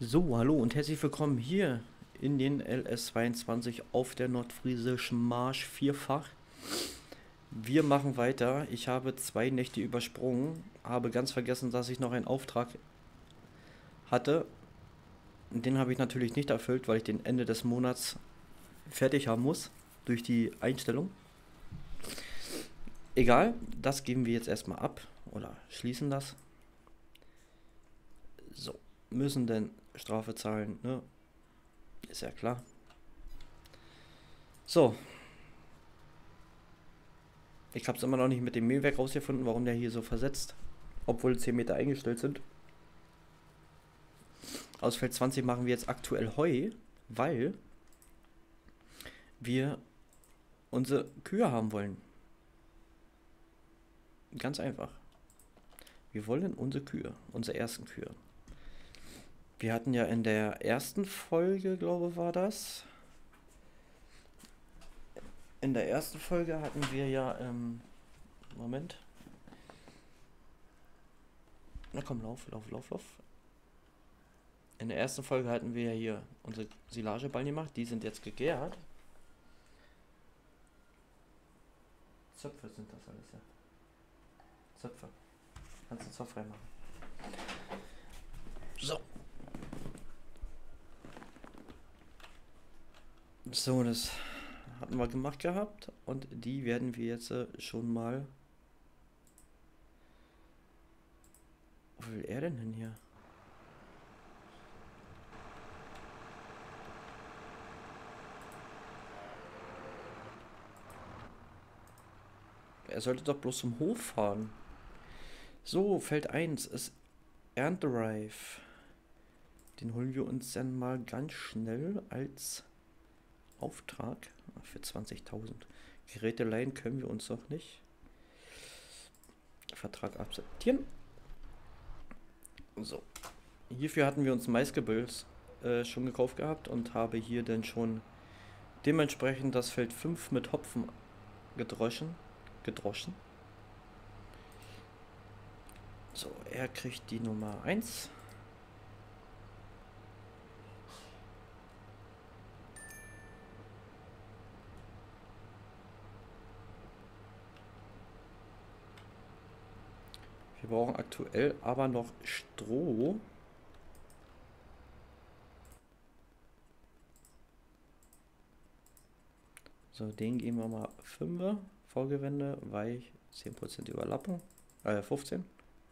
So, hallo und herzlich willkommen hier in den LS22 auf der nordfriesischen Marsch vierfach. Wir machen weiter. Ich habe 2 Nächte übersprungen, habe ganz vergessen, dass ich noch einen Auftrag hatte. Den habe ich natürlich nicht erfüllt, weil ich den Ende des Monats fertig haben muss durch die Einstellung. Egal, das geben wir jetzt erstmal ab oder schließen das. So, müssen denn Strafe zahlen, ne? Ist ja klar. So, ich habe es immer noch nicht mit dem Mähwerk rausgefunden, warum der hier so versetzt, obwohl 10 Meter eingestellt sind. Aus Feld 20 machen wir jetzt aktuell Heu, weil wir unsere Kühe haben wollen. Ganz einfach. Wir wollen unsere Kühe, unsere ersten Kühe. Wir hatten ja in der ersten Folge, glaube war das. In der ersten Folge hatten wir ja, Moment. Na komm, lauf. In der ersten Folge hatten wir ja hier unsere Silageballen gemacht. Die sind jetzt gegärt. Zöpfe sind das alles, ja. Zöpfe. Kannst du Zopf reinmachen. So. So, das hatten wir gemacht gehabt. Und die werden wir jetzt schon mal... Wo will er denn hin hier? Er sollte doch bloß zum Hof fahren. So, Feld 1 ist Ernte-Drive. Den holen wir uns dann mal ganz schnell als Auftrag für 20.000. Geräte leihen können wir uns noch nicht. Vertrag akzeptieren. So. Hierfür hatten wir uns Maisgebills schon gekauft gehabt und habe hier dann schon dementsprechend das Feld 5 mit Hopfen gedroschen. So, er kriegt die Nummer 1. Wir brauchen aktuell aber noch Stroh. So, den geben wir mal 5. Vorgewende, weich, 10% Überlappung. 15.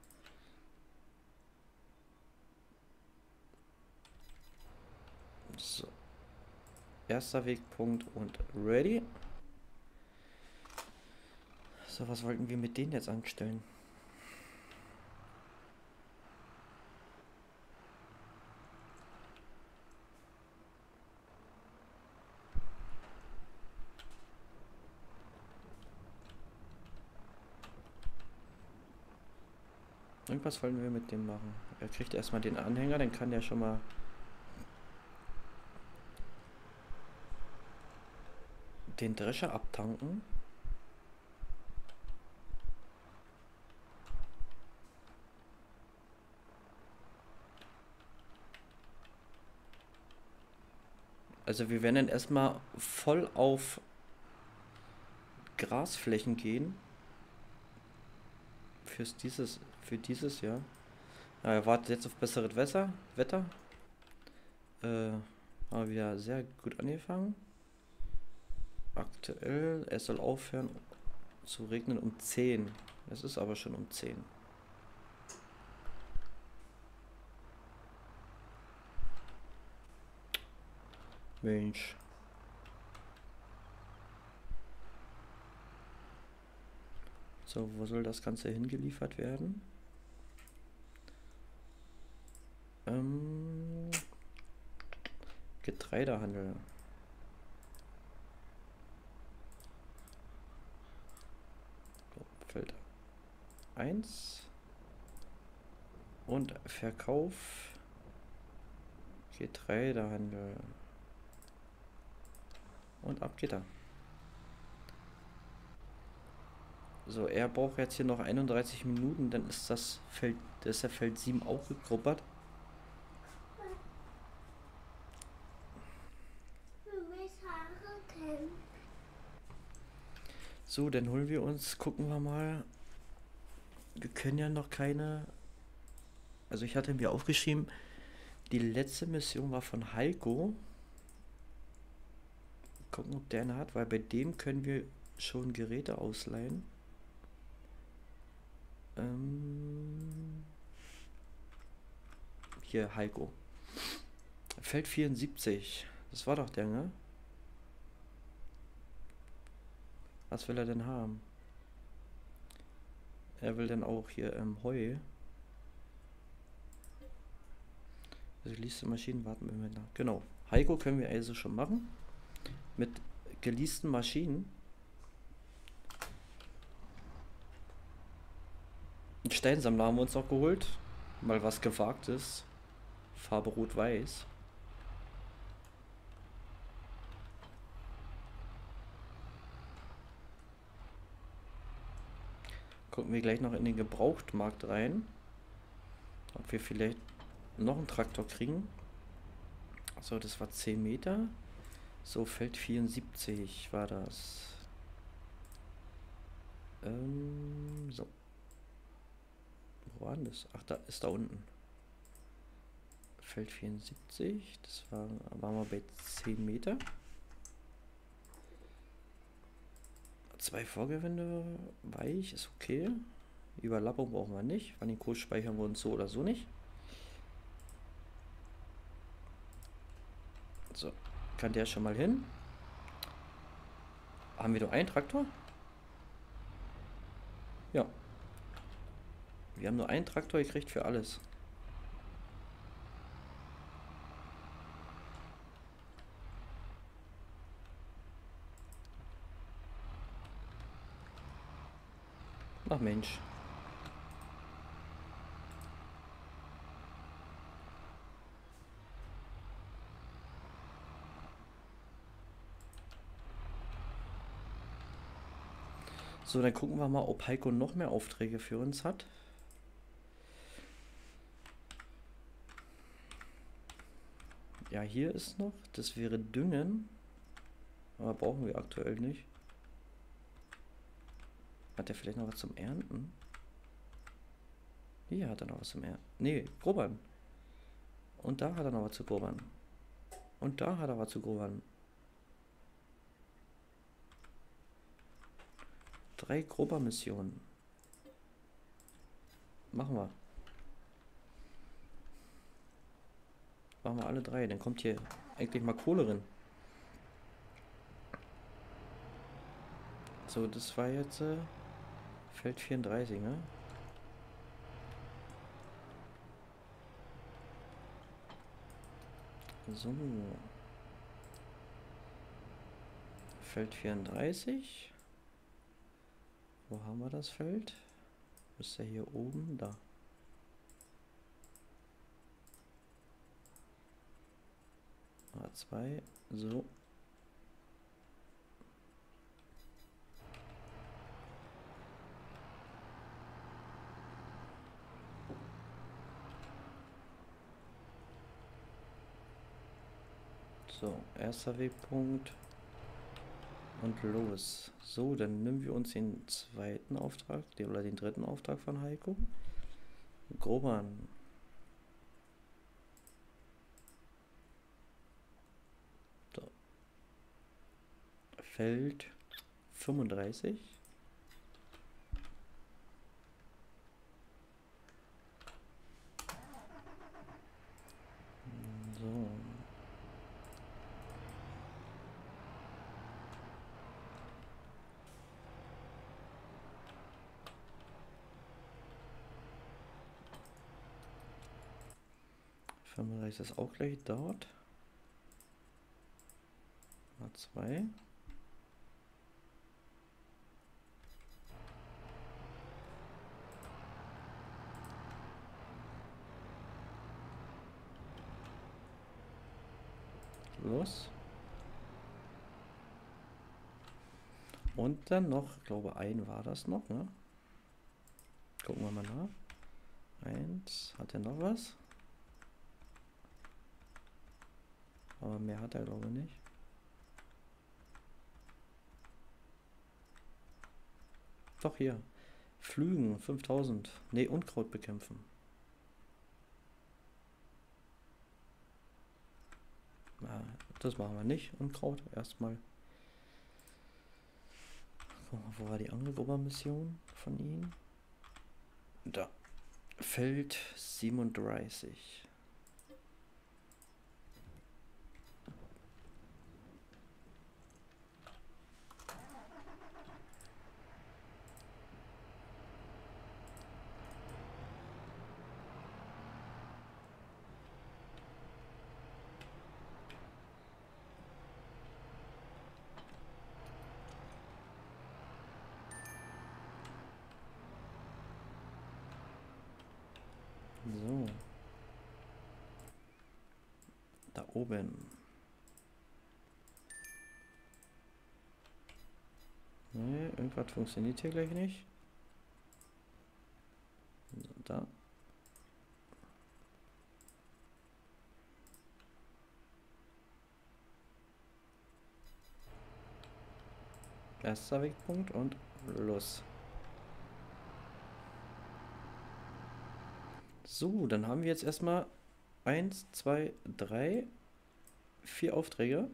So. Erster Wegpunkt und ready. So, was wollten wir mit denen jetzt anstellen? Irgendwas wollen wir mit dem machen. Er kriegt erstmal den Anhänger, dann kann der schon mal den Drescher abtanken. Also wir werden dann erstmal voll auf Grasflächen gehen. Für dieses Jahr. Er wartet jetzt auf besseres Wetter. Haben wir sehr gut angefangen. Aktuell, es soll aufhören zu regnen um 10. Es ist aber schon um 10. Mensch. So, wo soll das Ganze hingeliefert werden? Getreidehandel. So, Feld 1. Und Verkauf. Getreidehandel. Und ab geht er. So, er braucht jetzt hier noch 31 Minuten, dann ist das Feld 7 auch gegruppert. So, dann holen wir uns, gucken wir mal. Wir können ja noch keine. Also ich hatte mir aufgeschrieben, die letzte Mission war von Heiko. Gucken, ob der eine hat, weil bei dem können wir schon Geräte ausleihen. Hier, Heiko. Feld 74. Das war doch der, ne? Was will er denn haben? Er will dann auch hier Heu. Also geleaste Maschinen, warten wir mal nach. Genau. Heiko können wir also schon machen. Mit geleasten Maschinen. Einen Steinsammler haben wir uns noch geholt. Mal was Gewagtes. Farbe Rot-Weiß. Gucken wir gleich noch in den Gebrauchtmarkt rein. Ob wir vielleicht noch einen Traktor kriegen. So, das war 10 Meter. So, Feld 74 war das. So. Wo war denn das? Ach, da ist da unten. Feld 74. Das waren wir bei 10 Meter. 2 Vorgewände weich, ist okay. Überlappung brauchen wir nicht. Von den Kurs speichern wir uns so oder so nicht. So, kann der schon mal hin. Haben wir nur einen Traktor? Ja. Wir haben nur einen Traktor gekriegt für alles. Ach Mensch. So, dann gucken wir mal, ob Heiko noch mehr Aufträge für uns hat. Ja, hier ist noch. Das wäre Düngen. Aber brauchen wir aktuell nicht. Hat er vielleicht noch was zum Ernten? Hier hat er noch was zum Ernten. Nee, Grubbern. Und da hat er noch was zu grubbern. Und da hat er was zu grubbern. 3 Grubber-Missionen. Machen wir. Machen wir alle 3. Dann kommt hier eigentlich mal Kohle drin. So, das war jetzt Feld 34, ne? So. Feld 34. Wo haben wir das Feld? Ist ja hier oben, da. A2, so. So, erster Wegpunkt. Und los. So, dann nehmen wir uns den zweiten Auftrag, oder den dritten Auftrag von Heiko. Grubbern. So. Feld 35. So. Ist das auch gleich dort. A2. Los. Und dann noch, ich glaube, ein war das noch, ne? Gucken wir mal nach. 1. Hat er noch was? Aber mehr hat er, glaube ich, nicht. Doch hier. Pflügen 5000. Ne, Unkraut bekämpfen. Na, das machen wir nicht. Unkraut erstmal. Guck mal, wo war die Angelgruber-Mission von ihm? Da. Feld 37. So. Da oben. Ne, irgendwas funktioniert hier gleich nicht. So, da. Erster Wegpunkt und los. So, dann haben wir jetzt erstmal 1, 2, 3, 4 Aufträge.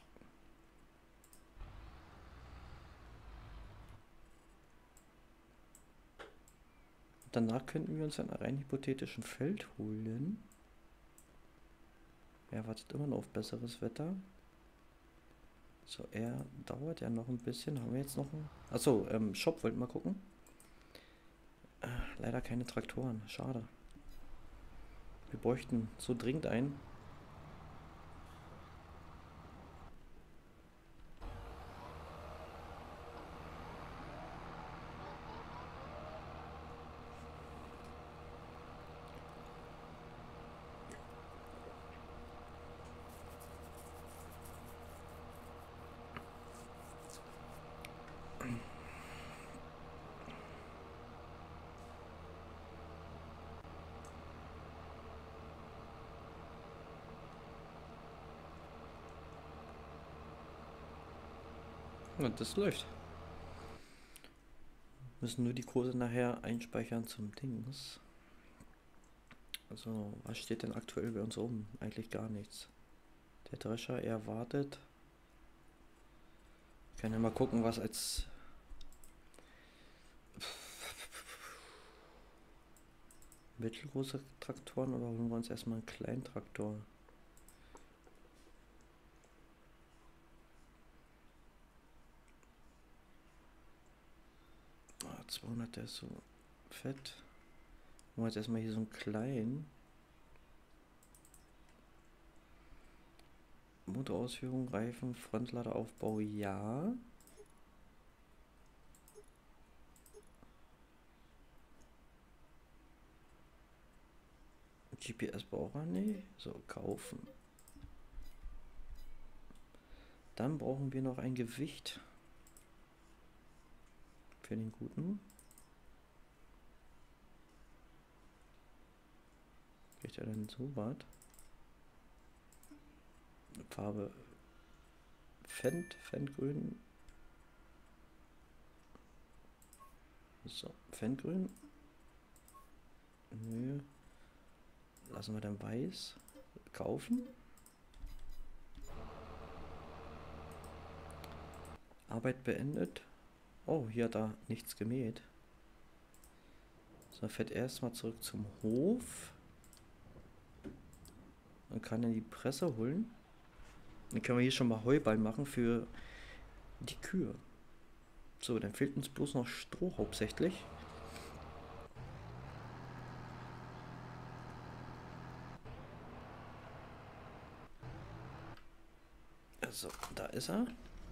Danach könnten wir uns ein rein hypothetischen Feld holen. Er wartet immer noch auf besseres Wetter. So, er dauert ja noch ein bisschen. Haben wir jetzt noch einen? Achso, Shop wollten wir gucken. Leider keine Traktoren. Schade. Wir bräuchten so dringend einen. Und das läuft. Müssen nur die Kurse nachher einspeichern zum Dings. Also, was steht denn aktuell bei uns oben? Eigentlich gar nichts. Der Drescher, er wartet. Ich kann ja mal gucken, was als mittelgroße Traktoren oder holen wir uns erstmal einen kleinen Traktor? 200, der ist so fett. Machen wir jetzt erstmal hier so einen kleinen. Motorausführung, Reifen, Frontladeraufbau, ja. GPS braucht er nicht. So, kaufen. Dann brauchen wir noch ein Gewicht. Für den guten. Kriegt er denn so was? Farbe Fendt-Grün. So, Fendt-Grün. Nö. Lassen wir dann weiß. Kaufen. Arbeit beendet. Oh, hier hat er nichts gemäht. So, fährt erstmal zurück zum Hof. Dann kann er die Presse holen. Dann können wir hier schon mal Heuballen machen für die Kühe. So, dann fehlt uns bloß noch Stroh hauptsächlich. Also, da ist er.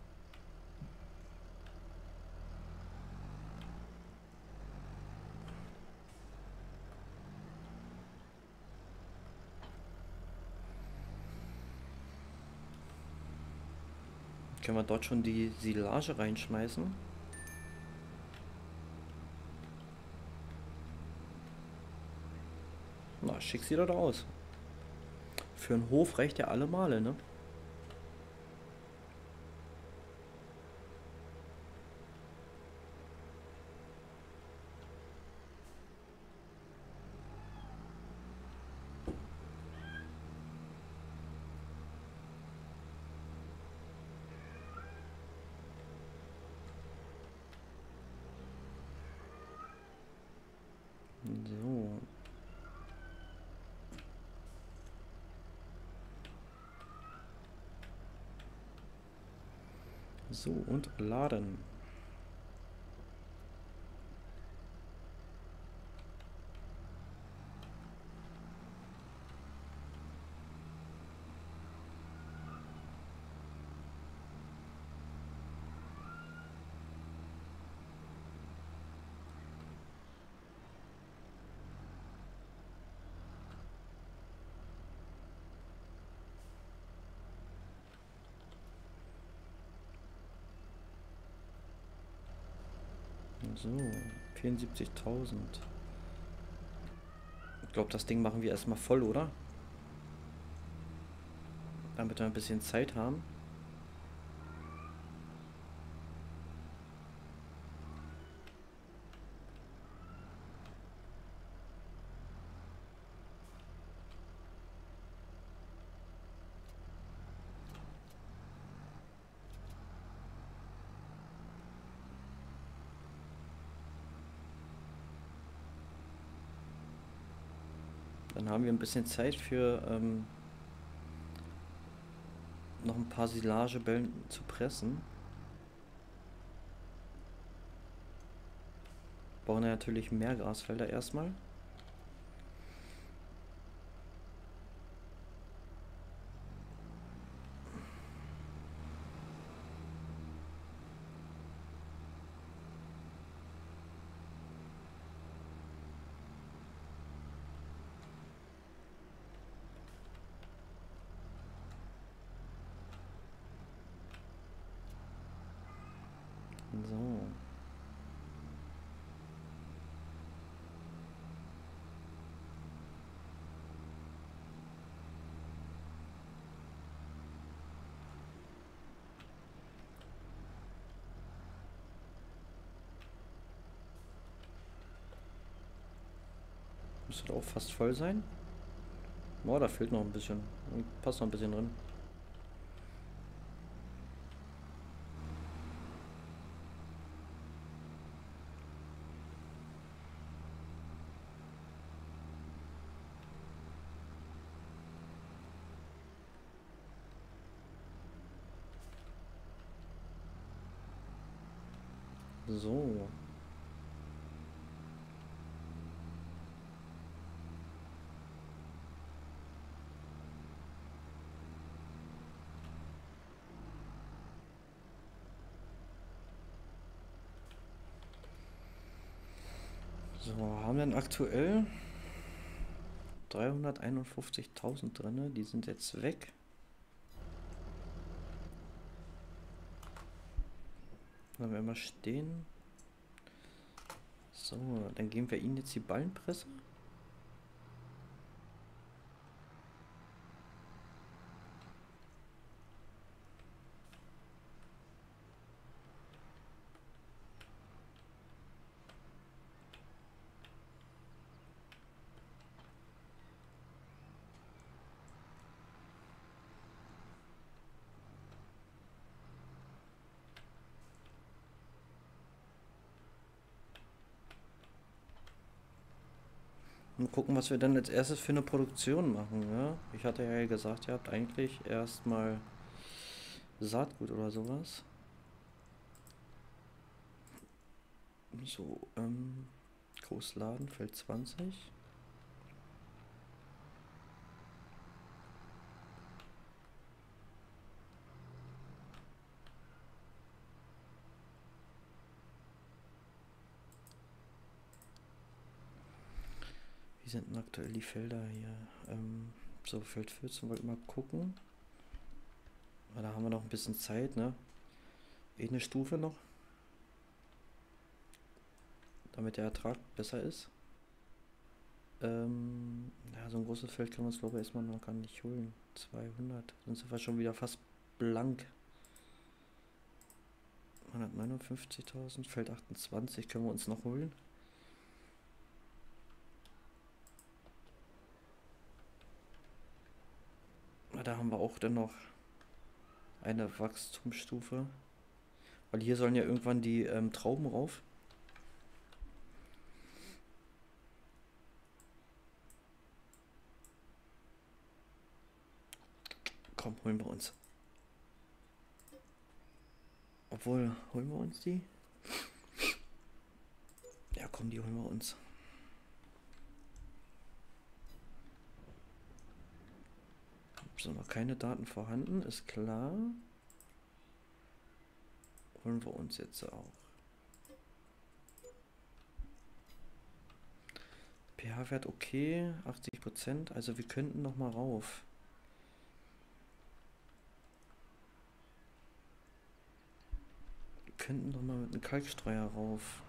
Können wir dort schon die Silage reinschmeißen? Na, schick sieht das aus. Für einen Hof reicht ja alle Male, ne? So, und laden. So, 74.000. Ich glaube, das Ding machen wir erstmal voll, oder? Damit wir ein bisschen Zeit haben. Dann haben wir ein bisschen Zeit für noch ein paar Silagebällen zu pressen. Bauen wir natürlich mehr Grasfelder erstmal. So. Müsste auch fast voll sein. Boah, da fehlt noch ein bisschen. Passt noch ein bisschen drin. So. So, haben wir denn aktuell 351.000 drin. Die sind jetzt weg. Dann werden wir stehen. So, dann geben wir ihnen jetzt die Ballenpresse. Und gucken, was wir dann als erstes für eine Produktion machen. Ja? Ich hatte ja gesagt, ihr habt eigentlich erstmal Saatgut oder sowas. So, Großladen, Feld 20. Wie sind denn aktuell die Felder hier? So, Feld 14 wollten wir mal gucken. Da haben wir noch ein bisschen Zeit, ne? Eine Stufe noch. Damit der Ertrag besser ist. Ja, so ein großes Feld können wir uns, glaube ich, erstmal noch gar nicht holen. 200. Dann sind wir schon wieder fast blank. 159.000. Feld 28 können wir uns noch holen. Da haben wir auch dann noch eine Wachstumsstufe. Weil hier sollen ja irgendwann die Trauben rauf. Komm, holen wir uns. Obwohl, holen wir uns die? Ja, komm, die holen wir uns. So, noch keine Daten vorhanden, ist klar. Holen wir uns jetzt auch. pH-Wert okay, 80%, also wir könnten noch mal rauf. Wir könnten noch mal mit einem Kalkstreuer rauf.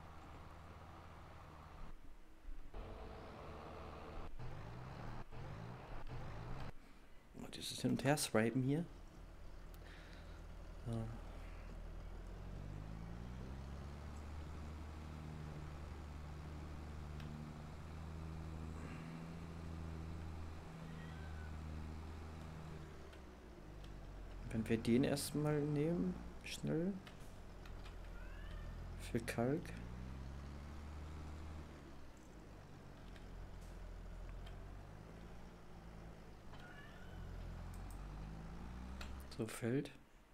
Dieses Hin- und Her-Swipen hier. Ja. Wenn wir den erstmal nehmen, schnell. Für Kalk. So, Feld.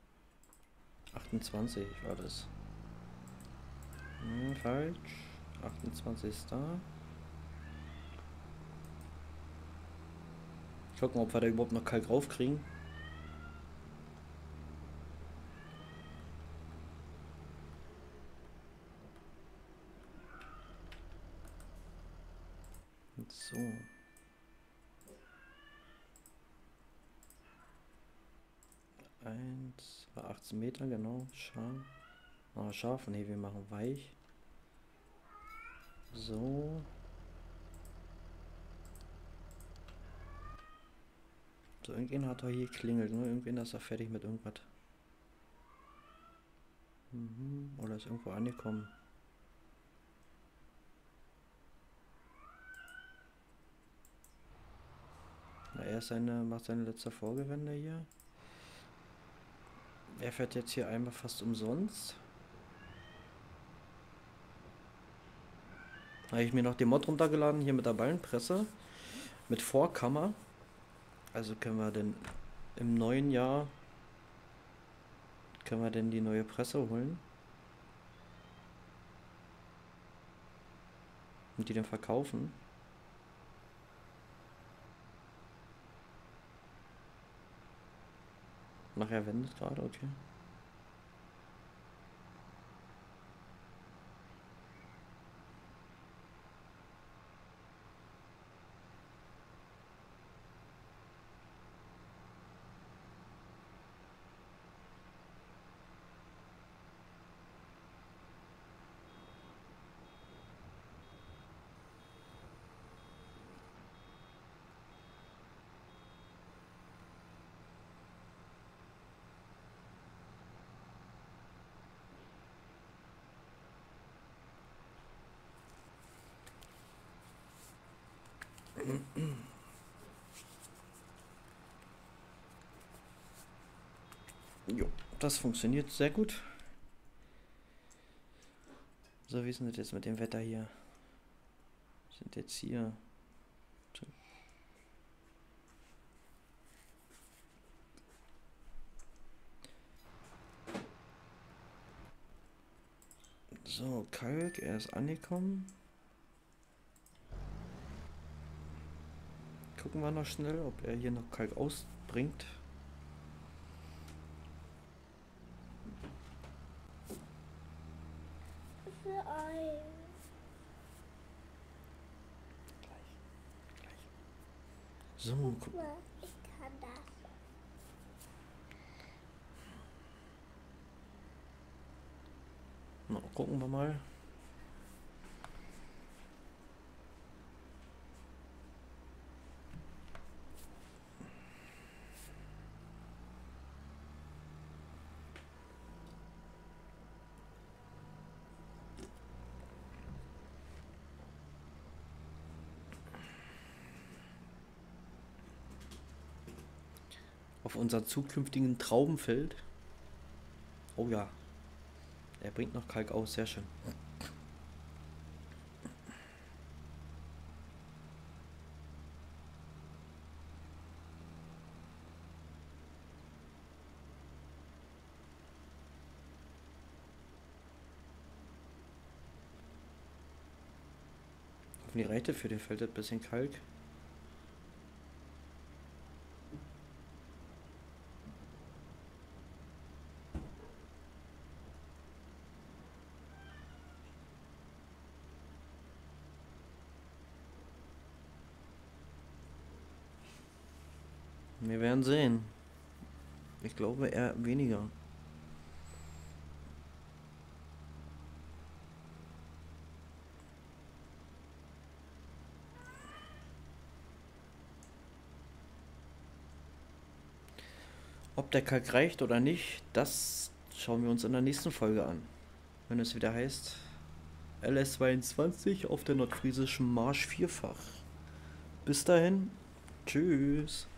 28 war das. Falsch. 28 ist da. Gucken, ob wir da überhaupt noch Kalk raufkriegen. So. Eins, 18 Meter, genau. Scharf. Ah, scharf. Ne, wir machen weich. So. So, irgendjemand hat doch hier geklingelt, ne? Irgendjemand ist da fertig mit irgendwas. Oder ist irgendwo angekommen. Na, macht seine letzte Vorgewende hier. Er fährt jetzt hier einmal fast umsonst. Da habe ich mir noch den Mod runtergeladen, hier mit der Ballenpresse. Mit Vorkammer. Also können wir denn im neuen Jahr die neue Presse holen. Und die dann verkaufen. Nachher wendet gerade, okay. Jo, das funktioniert sehr gut. So, wie ist denn das jetzt mit dem Wetter hier? Wir sind jetzt hier. So, Kalk, er ist angekommen. Gucken wir noch schnell, ob er hier noch Kalk ausbringt. So, guck. Ich kann das. Na, gucken wir mal. Auf unser zukünftigen Traubenfeld. Oh ja. Er bringt noch Kalk aus, sehr schön. Mir reicht das für den Feld ein bisschen Kalk. Wir werden sehen. Ich glaube eher weniger. Ob der Kalk reicht oder nicht, das schauen wir uns in der nächsten Folge an. Wenn es wieder heißt LS22 auf der nordfriesischen Marsch vierfach. Bis dahin, tschüss.